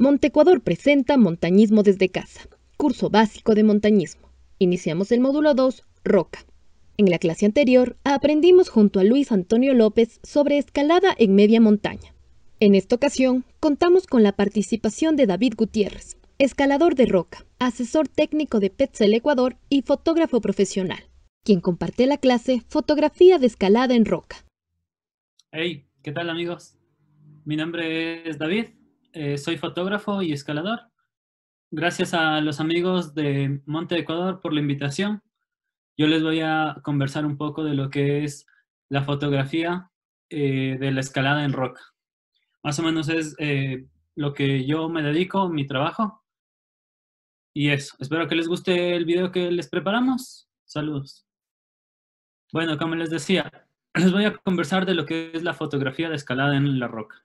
Montecuador presenta Montañismo desde casa, curso básico de montañismo. Iniciamos el módulo 2, Roca. En la clase anterior aprendimos junto a Luis Antonio López sobre escalada en media montaña. En esta ocasión contamos con la participación de David Gutiérrez, escalador de roca, asesor técnico de Petzl Ecuador y fotógrafo profesional, quien comparte la clase Fotografía de escalada en roca. Hey, ¿qué tal amigos? Mi nombre es David, soy fotógrafo y escalador. Gracias a los amigos de Monte Ecuador por la invitación. Yo les voy a conversar un poco de lo que es la fotografía de la escalada en roca. Más o menos es lo que yo me dedico, mi trabajo. Y eso, espero que les guste el video que les preparamos. Saludos. Bueno, como les decía, les voy a conversar de lo que es la fotografía de escalada en la roca.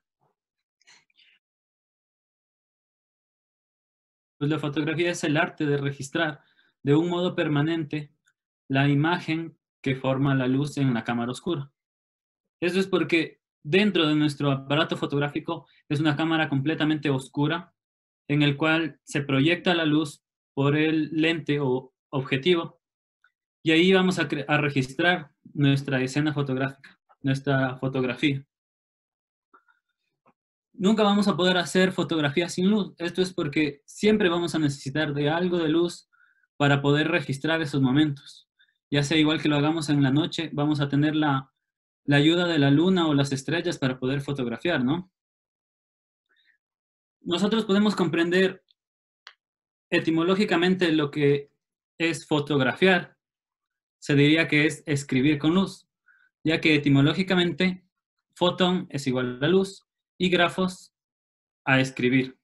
Pues la fotografía es el arte de registrar de un modo permanente la imagen que forma la luz en la cámara oscura. Eso es porque dentro de nuestro aparato fotográfico es una cámara completamente oscura en el cual se proyecta la luz por el lente o objetivo y ahí vamos a registrar nuestra escena fotográfica, nuestra fotografía. Nunca vamos a poder hacer fotografía sin luz. Esto es porque siempre vamos a necesitar de algo de luz para poder registrar esos momentos. Ya sea igual que lo hagamos en la noche, vamos a tener la ayuda de la luna o las estrellas para poder fotografiar, ¿no? Nosotros podemos comprender etimológicamente lo que es fotografiar. Se diría que es escribir con luz, ya que etimológicamente fotón es igual a luz y grafos a escribir.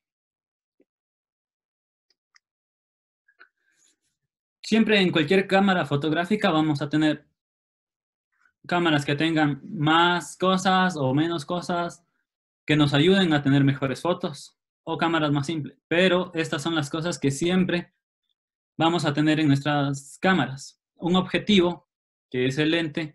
Siempre en cualquier cámara fotográfica vamos a tener cámaras que tengan más cosas o menos cosas que nos ayuden a tener mejores fotos o cámaras más simples. Pero estas son las cosas que siempre vamos a tener en nuestras cámaras. Un objetivo, que es el lente,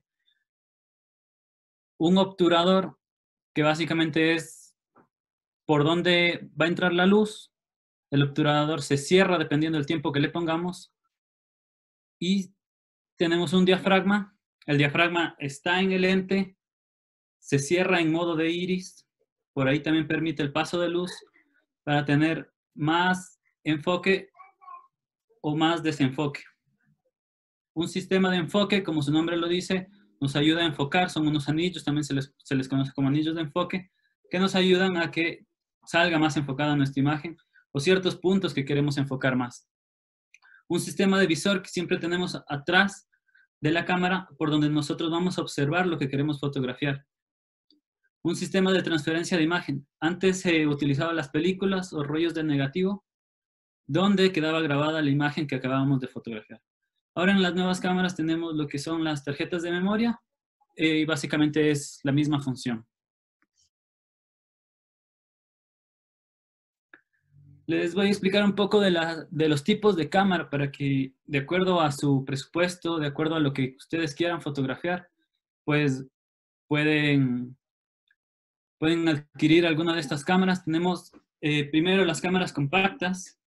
un obturador, que básicamente es por dónde va a entrar la luz. El obturador se cierra dependiendo del tiempo que le pongamos. Y tenemos un diafragma. El diafragma está en el lente, se cierra en modo de iris. Por ahí también permite el paso de luz para tener más enfoque o más desenfoque. Un sistema de enfoque, como su nombre lo dice, nos ayuda a enfocar. Son unos anillos, también se les conoce como anillos de enfoque, que nos ayudan a que salga más enfocada nuestra imagen o ciertos puntos que queremos enfocar más. Un sistema de visor que siempre tenemos atrás de la cámara por donde nosotros vamos a observar lo que queremos fotografiar. Un sistema de transferencia de imagen. Antes se utilizaban las películas o rollos de negativo donde quedaba grabada la imagen que acabábamos de fotografiar. Ahora en las nuevas cámaras tenemos lo que son las tarjetas de memoria y básicamente es la misma función. Les voy a explicar un poco de los tipos de cámara para que, de acuerdo a su presupuesto, de acuerdo a lo que ustedes quieran fotografiar, pues pueden adquirir alguna de estas cámaras. Tenemos primero las cámaras compactas.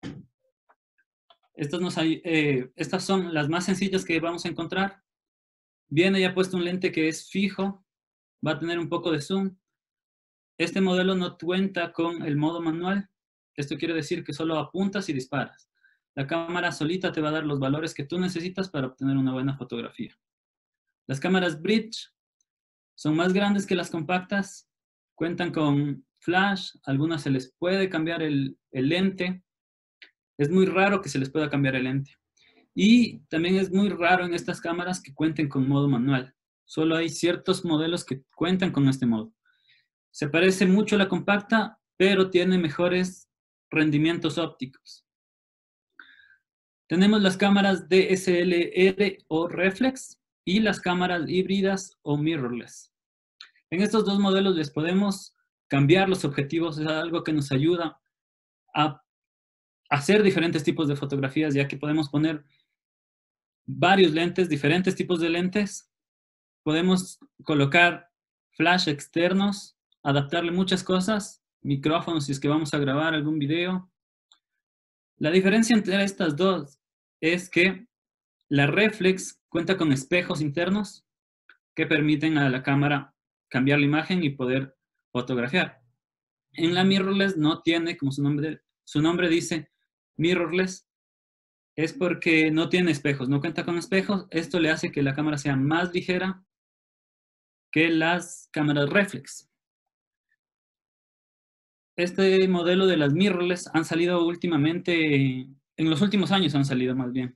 Estas son las más sencillas que vamos a encontrar. Viene ya puesto un lente que es fijo, va a tener un poco de zoom. Este modelo no cuenta con el modo manual. Esto quiere decir que solo apuntas y disparas. La cámara solita te va a dar los valores que tú necesitas para obtener una buena fotografía. Las cámaras bridge son más grandes que las compactas, cuentan con flash, algunas se les puede cambiar el lente. Es muy raro que se les pueda cambiar el lente. Y también es muy raro en estas cámaras que cuenten con modo manual. Solo hay ciertos modelos que cuentan con este modo. Se parece mucho a la compacta, pero tiene mejores rendimientos ópticos. Tenemos las cámaras DSLR o reflex y las cámaras híbridas o mirrorless. En estos dos modelos les podemos cambiar los objetivos. Es algo que nos ayuda a hacer diferentes tipos de fotografías, ya que podemos poner varios lentes, diferentes tipos de lentes. Podemos colocar flash externos, adaptarle muchas cosas micrófono si es que vamos a grabar algún video. La diferencia entre estas dos es que la reflex cuenta con espejos internos que permiten a la cámara cambiar la imagen y poder fotografiar. En la mirrorless no tiene, como su nombre dice, mirrorless, es porque no tiene espejos, no cuenta con espejos. Esto le hace que la cámara sea más ligera que las cámaras reflex. Este modelo de las mirrorless han salido últimamente, en los últimos años han salido más bien.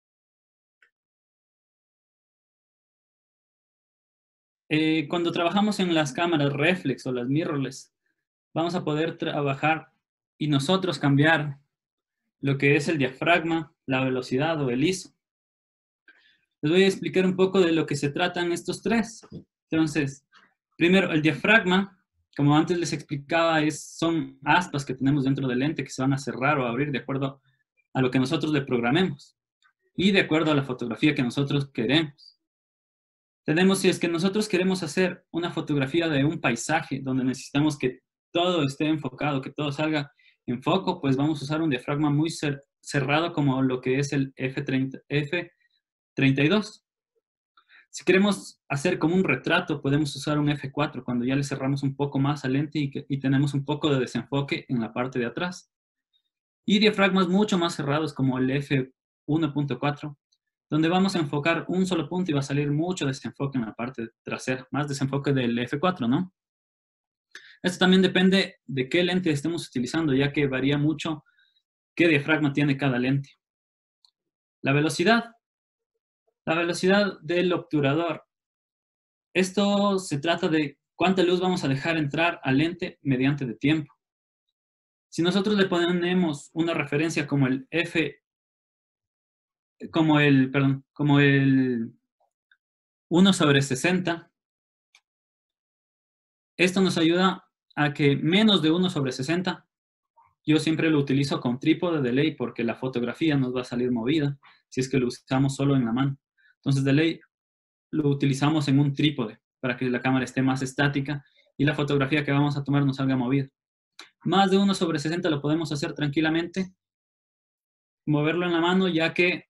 Cuando trabajamos en las cámaras reflex o las mirrorless, vamos a poder trabajar y nosotros cambiar lo que es el diafragma, la velocidad o el ISO. Les voy a explicar un poco de lo que se tratan estos tres. Entonces, primero, el diafragma, como antes les explicaba, son aspas que tenemos dentro del lente que se van a cerrar o abrir de acuerdo a lo que nosotros le programemos y de acuerdo a la fotografía que nosotros queremos. Tenemos, si es que nosotros queremos hacer una fotografía de un paisaje donde necesitamos que todo esté enfocado, que todo salga en foco, pues vamos a usar un diafragma muy cerrado como lo que es el F32. Si queremos hacer como un retrato, podemos usar un F4 cuando ya le cerramos un poco más al lente y tenemos un poco de desenfoque en la parte de atrás. Y diafragmas mucho más cerrados como el F1.4, donde vamos a enfocar un solo punto y va a salir mucho desenfoque en la parte trasera, más desenfoque del F4, ¿no? Esto también depende de qué lente estemos utilizando, ya que varía mucho qué diafragma tiene cada lente. La velocidad del obturador. Esto se trata de cuánta luz vamos a dejar entrar al lente mediante de tiempo. Si nosotros le ponemos una referencia como el 1/60, esto nos ayuda a que menos de 1/60, yo siempre lo utilizo con trípode de ley porque la fotografía nos va a salir movida si es que lo usamos solo en la mano. Entonces, de ley, lo utilizamos en un trípode para que la cámara esté más estática y la fotografía que vamos a tomar nos salga movida. Más de 1/60 lo podemos hacer tranquilamente, moverlo en la mano, ya que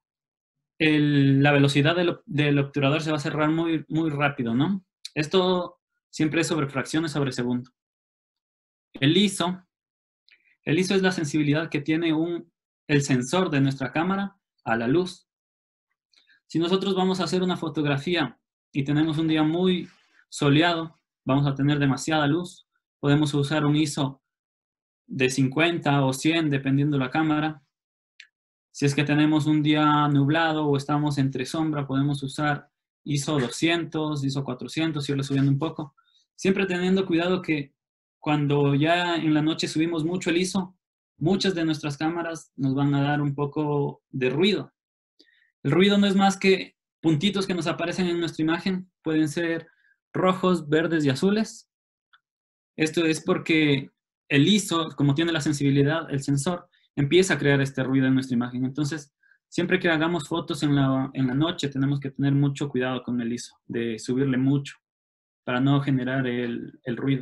la velocidad del obturador se va a cerrar muy, muy rápido, ¿no? Esto siempre es sobre fracciones sobre segundo. El ISO es la sensibilidad que tiene el sensor de nuestra cámara a la luz. Si nosotros vamos a hacer una fotografía y tenemos un día muy soleado, vamos a tener demasiada luz, podemos usar un ISO de 50 o 100, dependiendo de la cámara. Si es que tenemos un día nublado o estamos entre sombra, podemos usar ISO 200, ISO 400, irle subiendo un poco. Siempre teniendo cuidado que cuando ya en la noche subimos mucho el ISO, muchas de nuestras cámaras nos van a dar un poco de ruido. El ruido no es más que puntitos que nos aparecen en nuestra imagen. Pueden ser rojos, verdes y azules. Esto es porque el ISO, como tiene la sensibilidad, el sensor, empieza a crear este ruido en nuestra imagen. Entonces, siempre que hagamos fotos en la noche, tenemos que tener mucho cuidado con el ISO, de subirle mucho, para no generar el ruido.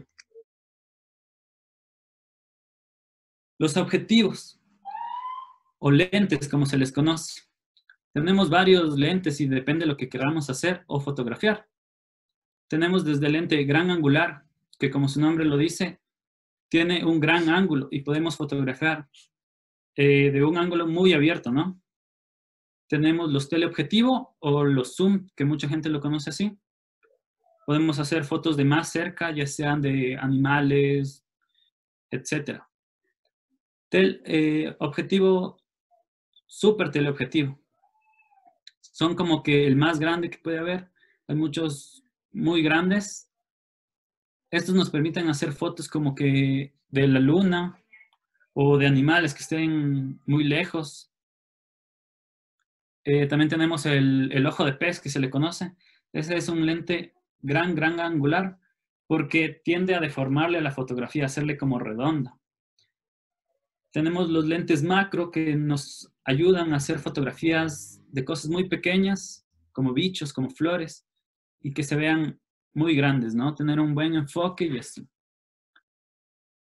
Los objetivos, o lentes, como se les conoce. Tenemos varios lentes y depende de lo que queramos hacer o fotografiar. Tenemos desde el lente gran angular, que como su nombre lo dice, tiene un gran ángulo y podemos fotografiar de un ángulo muy abierto, ¿no? Tenemos los teleobjetivo o los zoom, que mucha gente lo conoce así. Podemos hacer fotos de más cerca, ya sean de animales, etc. Objetivo, super teleobjetivo. Son como que el más grande que puede haber. Hay muchos muy grandes. Estos nos permiten hacer fotos como que de la luna o de animales que estén muy lejos. También tenemos el ojo de pez, que se le conoce. Ese es un lente gran angular porque tiende a deformarle a la fotografía, hacerle como redonda. Tenemos los lentes macro que nos ayudan a hacer fotografías de cosas muy pequeñas, como bichos, como flores, y que se vean muy grandes, ¿no? Tener un buen enfoque y así.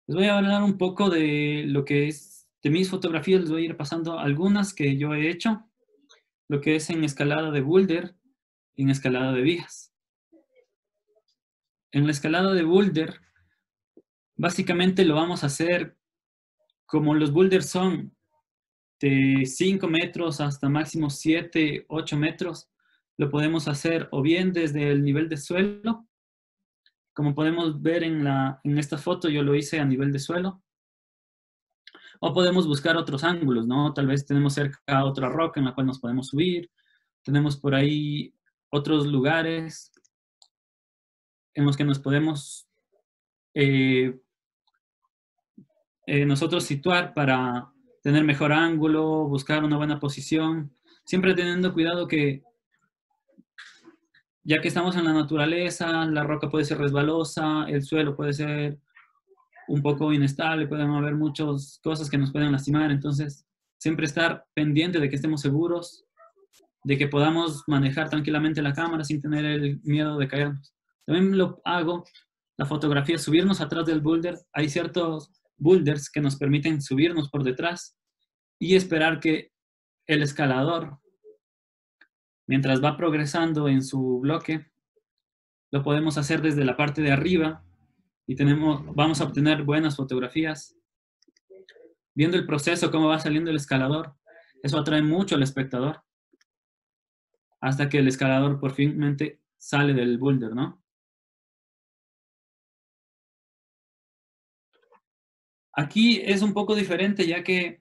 Les voy a hablar un poco de lo que es, de mis fotografías, les voy a ir pasando algunas que yo he hecho, lo que es en escalada de boulder y en escalada de vigas. En la escalada de boulder, básicamente lo vamos a hacer como los boulders son de 5 metros hasta máximo 7, 8 metros. Lo podemos hacer o bien desde el nivel de suelo, como podemos ver en esta foto, yo lo hice a nivel de suelo. O podemos buscar otros ángulos, ¿no? Tal vez tenemos cerca otra roca en la cual nos podemos subir. Tenemos por ahí otros lugares en los que nos podemos nosotros situar para tener mejor ángulo, buscar una buena posición. Siempre teniendo cuidado que, ya que estamos en la naturaleza, la roca puede ser resbalosa, el suelo puede ser un poco inestable, pueden haber muchas cosas que nos pueden lastimar. Entonces, siempre estar pendiente de que estemos seguros, de que podamos manejar tranquilamente la cámara sin tener el miedo de caernos. También lo hago, la fotografía, subirnos atrás del boulder. Hay ciertos boulders que nos permiten subirnos por detrás y esperar que el escalador, mientras va progresando en su bloque, lo podemos hacer desde la parte de arriba y vamos a obtener buenas fotografías. Viendo el proceso, cómo va saliendo el escalador, eso atrae mucho al espectador hasta que el escalador por fin sale del boulder, ¿no? Aquí es un poco diferente, ya que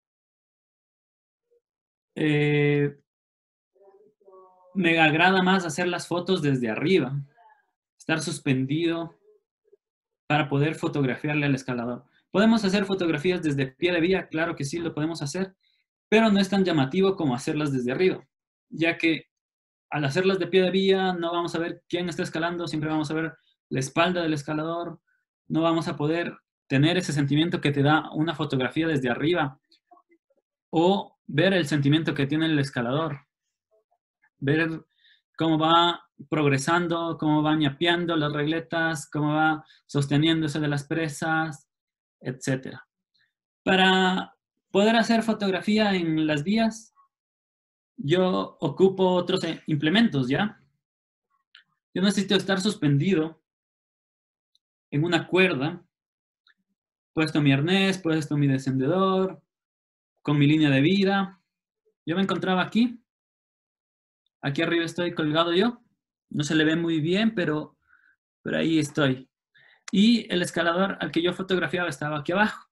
me agrada más hacer las fotos desde arriba, estar suspendido para poder fotografiarle al escalador. ¿Podemos hacer fotografías desde pie de vía? Claro que sí, lo podemos hacer, pero no es tan llamativo como hacerlas desde arriba, ya que al hacerlas de pie de vía no vamos a ver quién está escalando, siempre vamos a ver la espalda del escalador, no vamos a poder tener ese sentimiento que te da una fotografía desde arriba, o ver el sentimiento que tiene el escalador, ver cómo va progresando, cómo va ñapeando las regletas, cómo va sosteniéndose de las presas, etc. Para poder hacer fotografía en las vías, yo ocupo otros implementos, ¿ya? Yo necesito estar suspendido en una cuerda, puesto mi arnés, puesto mi descendedor, con mi línea de vida. Yo me encontraba aquí. Aquí arriba estoy colgado yo. No se le ve muy bien, pero ahí estoy. Y el escalador al que yo fotografiaba estaba aquí abajo.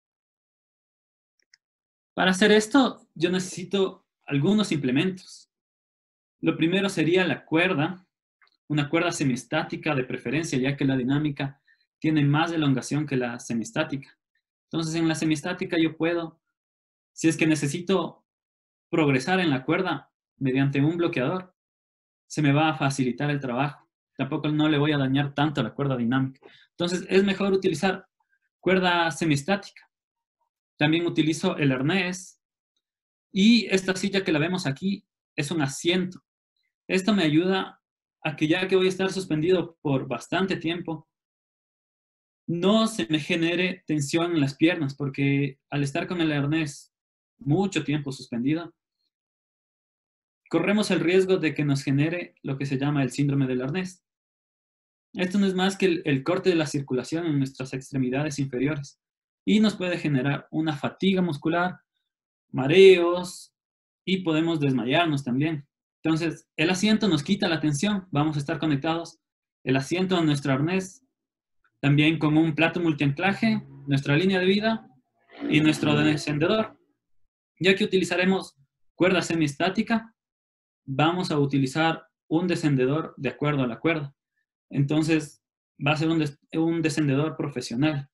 Para hacer esto, yo necesito algunos implementos. Lo primero sería la cuerda, una cuerda semiestática de preferencia, ya que la dinámica tiene más elongación que la semiestática. Entonces, en la semiestática yo puedo, si es que necesito progresar en la cuerda mediante un bloqueador, se me va a facilitar el trabajo. Tampoco no le voy a dañar tanto a la cuerda dinámica. Entonces, es mejor utilizar cuerda semiestática. También utilizo el arnés. Y esta silla que la vemos aquí es un asiento. Esto me ayuda a que, ya que voy a estar suspendido por bastante tiempo, no se me genere tensión en las piernas, porque al estar con el arnés mucho tiempo suspendido, corremos el riesgo de que nos genere lo que se llama el síndrome del arnés. Esto no es más que el corte de la circulación en nuestras extremidades inferiores y nos puede generar una fatiga muscular, mareos y podemos desmayarnos también. Entonces, el asiento nos quita la tensión, vamos a estar conectados el asiento a nuestro arnés, también con un plato multianclaje, nuestra línea de vida y nuestro descendedor. Ya que utilizaremos cuerda semiestática, vamos a utilizar un descendedor de acuerdo a la cuerda. Entonces, va a ser un descendedor profesional.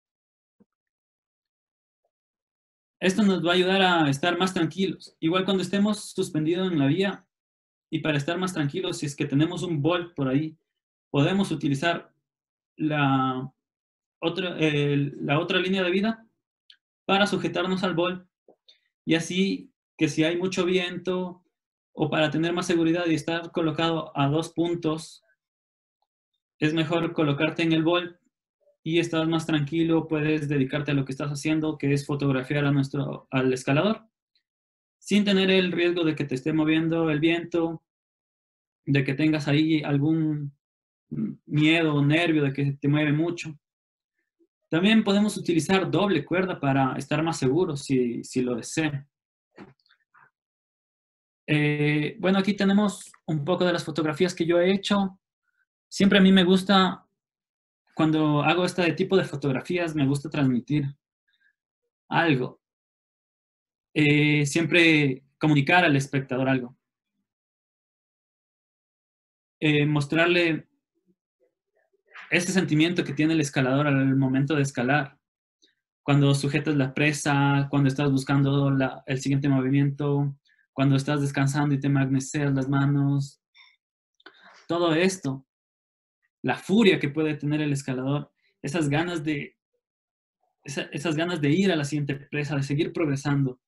Esto nos va a ayudar a estar más tranquilos. Igual cuando estemos suspendidos en la vía, y para estar más tranquilos, si es que tenemos un bolt por ahí, podemos utilizar la otra línea de vida para sujetarnos al bolt, y así que si hay mucho viento o para tener más seguridad y estar colocado a 2 puntos, es mejor colocarte en el bolt y estás más tranquilo, puedes dedicarte a lo que estás haciendo, que es fotografiar al escalador, sin tener el riesgo de que te esté moviendo el viento, de que tengas ahí algún miedo o nervio de que te mueve mucho. También podemos utilizar doble cuerda para estar más seguros si lo desean. Bueno, aquí tenemos un poco de las fotografías que yo he hecho. Siempre a mí me gusta, cuando hago este tipo de fotografías, me gusta transmitir algo. Siempre comunicar al espectador algo. Mostrarle este sentimiento que tiene el escalador al momento de escalar. Cuando sujetas la presa, cuando estás buscando el siguiente movimiento, cuando estás descansando y te magneseas las manos. Todo esto, la furia que puede tener el escalador, esas ganas de ir a la siguiente presa, de seguir progresando.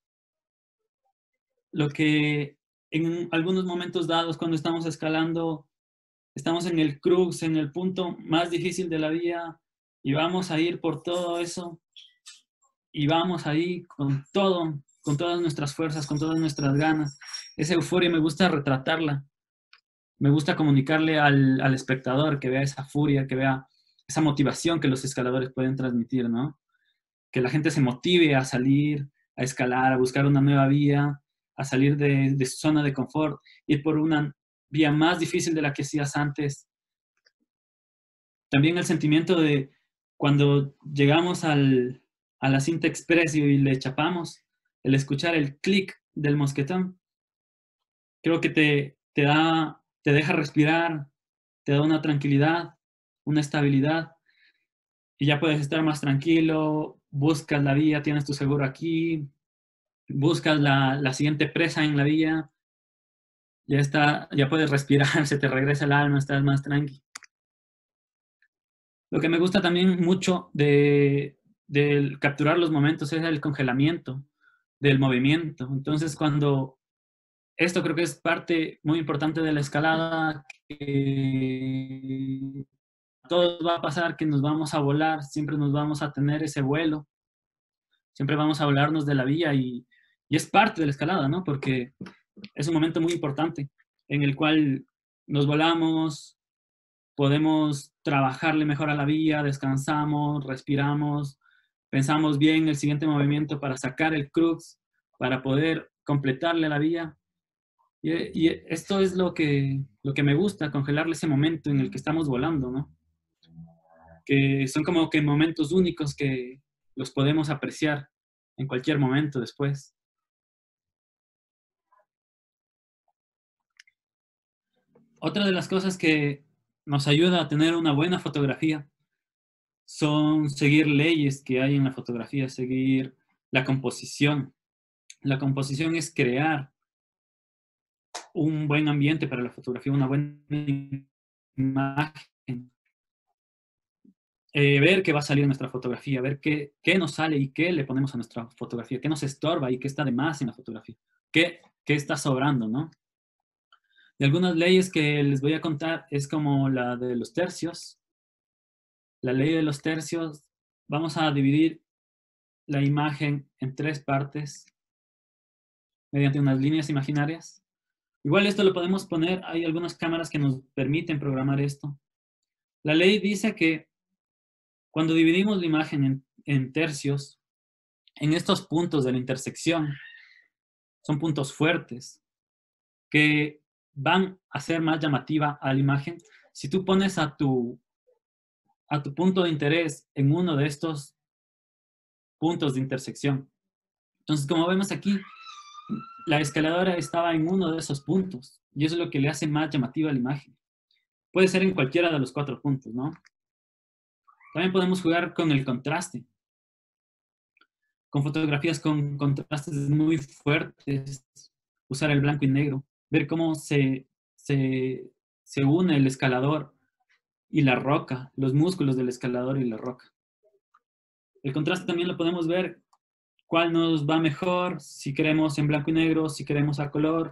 Lo que en algunos momentos dados, cuando estamos escalando, estamos en el crux, en el punto más difícil de la vía, y vamos a ir por todo eso, y vamos ahí con todo, con todas nuestras fuerzas, con todas nuestras ganas. Esa euforia me gusta retratarla. Me gusta comunicarle al espectador que vea esa furia, que vea esa motivación que los escaladores pueden transmitir, ¿no? Que la gente se motive a salir, a escalar, a buscar una nueva vía, a salir de su zona de confort, ir por una vía más difícil de la que hacías antes. También el sentimiento de cuando llegamos a la cinta express y le chapamos, el escuchar el clic del mosquetón, creo que te deja respirar, te da una tranquilidad, una estabilidad, y ya puedes estar más tranquilo, buscas la vía, tienes tu seguro aquí, buscas la siguiente presa en la vía, ya puedes respirar, se te regresa el alma, estás más tranqui. Lo que me gusta también mucho de capturar los momentos es el congelamiento del movimiento. Entonces, esto creo que es parte muy importante de la escalada, que a todos va a pasar que nos vamos a volar, siempre nos vamos a tener ese vuelo, siempre vamos a volarnos de la vía y es parte de la escalada, ¿no? Porque es un momento muy importante en el cual nos volamos, podemos trabajarle mejor a la vía, descansamos, respiramos, pensamos bien el siguiente movimiento para sacar el crux, para poder completarle la vía. Y esto es lo que me gusta, congelarle ese momento en el que estamos volando, ¿no? Que son como que momentos únicos que los podemos apreciar en cualquier momento después. Otra de las cosas que nos ayuda a tener una buena fotografía son seguir leyes que hay en la fotografía, seguir la composición. La composición es crear un buen ambiente para la fotografía, una buena imagen. Ver qué va a salir en nuestra fotografía, ver qué nos sale y qué le ponemos a nuestra fotografía, qué nos estorba y qué está de más en la fotografía, qué está sobrando, ¿no? Y algunas leyes que les voy a contar es como la de los tercios. La ley de los tercios, vamos a dividir la imagen en 3 partes mediante unas líneas imaginarias. Igual esto lo podemos poner, hay algunas cámaras que nos permiten programar esto. La ley dice que cuando dividimos la imagen en tercios, en estos puntos de la intersección, son puntos fuertes que van a hacer más llamativa a la imagen. Si tú pones a tu punto de interés en uno de estos puntos de intersección. Entonces, como vemos aquí, la escaladora estaba en uno de esos puntos y eso es lo que le hace más llamativa a la imagen. Puede ser en cualquiera de los 4 puntos, ¿no? También podemos jugar con el contraste. Con fotografías con contrastes muy fuertes, usar el blanco y negro, ver cómo se une el escalador y la roca, los músculos del escalador y la roca. El contraste también lo podemos ver, cuál nos va mejor, si queremos en blanco y negro, si queremos a color.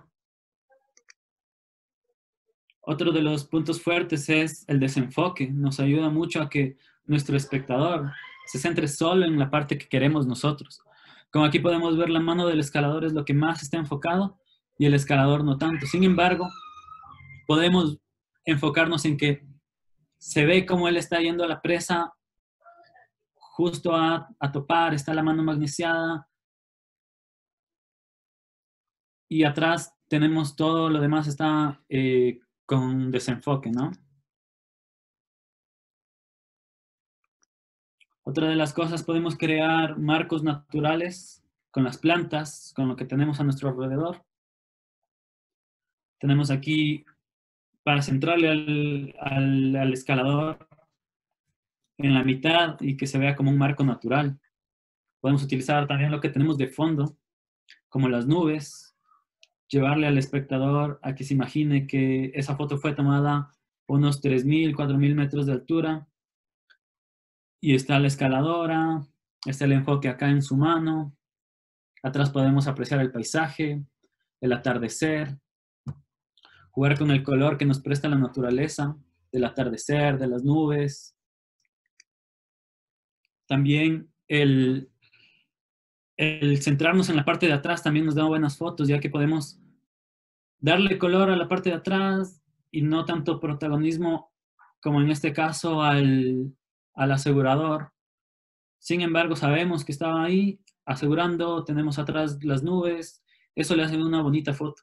Otro de los puntos fuertes es el desenfoque. Nos ayuda mucho a que nuestro espectador se centre solo en la parte que queremos nosotros. Como aquí podemos ver, la mano del escalador es lo que más está enfocado y el escalador no tanto. Sin embargo, podemos enfocarnos en que se ve cómo él está yendo a la presa justo a topar, está la mano magnesiada y atrás tenemos todo lo demás está con desenfoque, ¿no? Otra de las cosas, podemos crear marcos naturales con las plantas, con lo que tenemos a nuestro alrededor. Tenemos aquí, para centrarle al escalador en la mitad y que se vea como un marco natural. Podemos utilizar también lo que tenemos de fondo, como las nubes, llevarle al espectador a que se imagine que esa foto fue tomada a unos 3.000, 4.000 metros de altura y está la escaladora, está el enfoque acá en su mano, atrás podemos apreciar el paisaje, el atardecer, jugar con el color que nos presta la naturaleza, del atardecer, de las nubes. También el centrarnos en la parte de atrás también nos da buenas fotos, ya que podemos darle color a la parte de atrás y no tanto protagonismo como en este caso al asegurador. Sin embargo, sabemos que estaba ahí asegurando, tenemos atrás las nubes, eso le hace una bonita foto.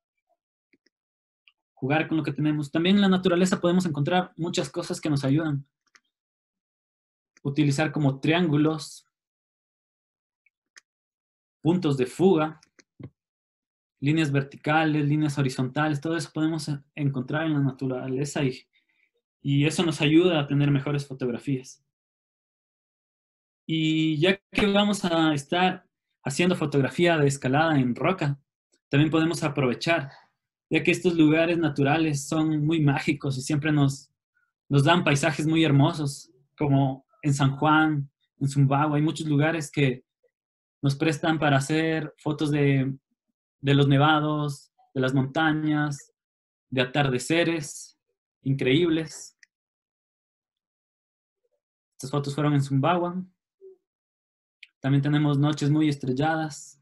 Jugar con lo que tenemos. También en la naturaleza podemos encontrar muchas cosas que nos ayudan. Utilizar como triángulos, puntos de fuga, líneas verticales, líneas horizontales, todo eso podemos encontrar en la naturaleza y eso nos ayuda a tener mejores fotografías. Y ya que vamos a estar haciendo fotografía de escalada en roca, también podemos aprovechar, ya que estos lugares naturales son muy mágicos y siempre nos dan paisajes muy hermosos, como en San Juan, en Sumbawa, hay muchos lugares que nos prestan para hacer fotos de los nevados, de las montañas, de atardeceres increíbles. Estas fotos fueron en Sumbawa. También tenemos noches muy estrelladas.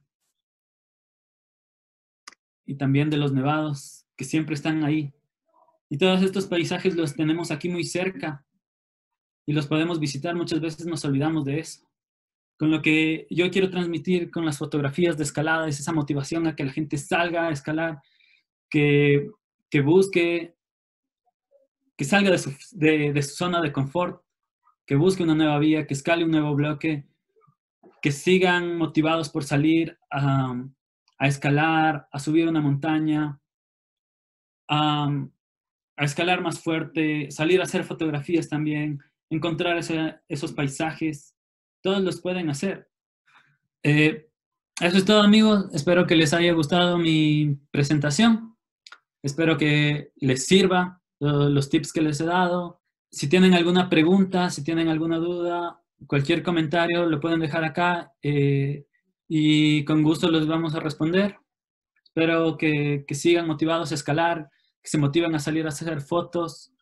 Y también de los nevados, que siempre están ahí. Y todos estos paisajes los tenemos aquí muy cerca. Y los podemos visitar, muchas veces nos olvidamos de eso. Con lo que yo quiero transmitir con las fotografías de escalada es esa motivación a que la gente salga a escalar, que busque, que salga de su zona de confort, que busque una nueva vía, que escale un nuevo bloque, que sigan motivados por salir a escalar, a subir una montaña, a escalar más fuerte, salir a hacer fotografías también, encontrar esos paisajes, todos los pueden hacer. Eso es todo, amigos. Espero que les haya gustado mi presentación. Espero que les sirva los tips que les he dado. Si tienen alguna pregunta, si tienen alguna duda, cualquier comentario lo pueden dejar acá y con gusto los vamos a responder. Espero que sigan motivados a escalar, que se motiven a salir a hacer fotos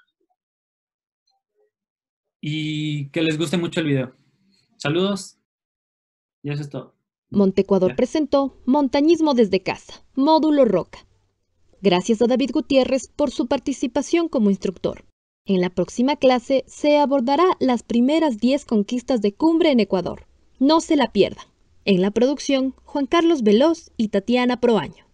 y que les guste mucho el video. Saludos y eso es todo. Montecuador presentó Montañismo desde casa, módulo Roca. Gracias a David Gutiérrez por su participación como instructor. En la próxima clase se abordará las primeras 10 conquistas de cumbre en Ecuador. No se la pierdan. En la producción, Juan Carlos Veloz y Tatiana Proaño.